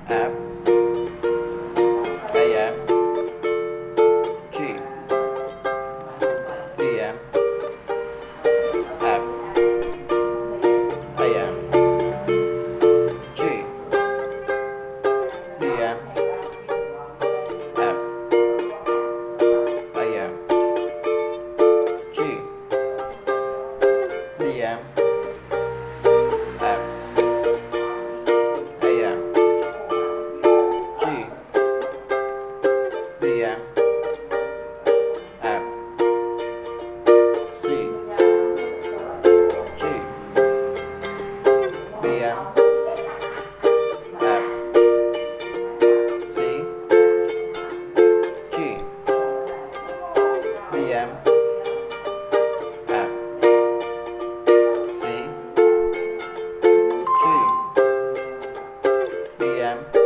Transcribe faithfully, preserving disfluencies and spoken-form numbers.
F, A M, G, B M, F, A M, G, B M, F, A M, G, B M, F, A M, G, B M, F, C, G, B M, F, C, G, B M, F, C, G, B M,